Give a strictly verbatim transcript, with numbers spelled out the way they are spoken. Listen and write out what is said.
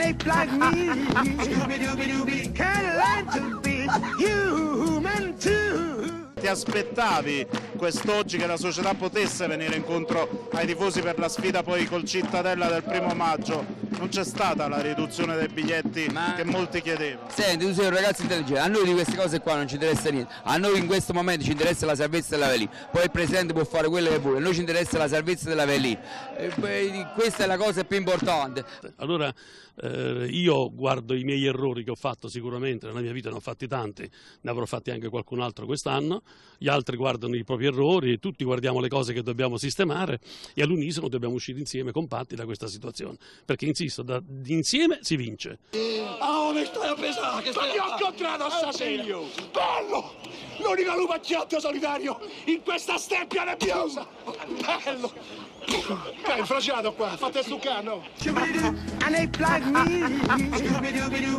an ape like me. Scooby-Dooby-Dooby can learn to be human too. Ti aspettavi quest'oggi che la società potesse venire incontro ai tifosi per la sfida poi col Cittadella del primo maggio? Non c'è stata la riduzione dei biglietti Ma... che molti chiedevano. Senti, tu sei un ragazzo intelligente, a noi di queste cose qua non ci interessa niente, a noi in questo momento ci interessa la salvezza dell'Avellino, poi il Presidente può fare quello che vuole, a noi ci interessa la salvezza dell'Avellino, questa è la cosa più importante. Allora eh, io guardo i miei errori che ho fatto sicuramente, nella mia vita ne ho fatti tanti, ne avrò fatti anche qualcun altro quest'anno, gli altri guardano i propri errori, tutti guardiamo le cose che dobbiamo sistemare e all'unisono dobbiamo uscire insieme compatti da questa situazione, perché insisto, da, insieme si vince. Oh, mi stai a pesare, che stai ho incontrato stasera! Bello! L'unico lupacchiotto solitario in questa steppia nebbiosa! Bello! Che è infraciato qua, fate stuccare, no? An ape like me.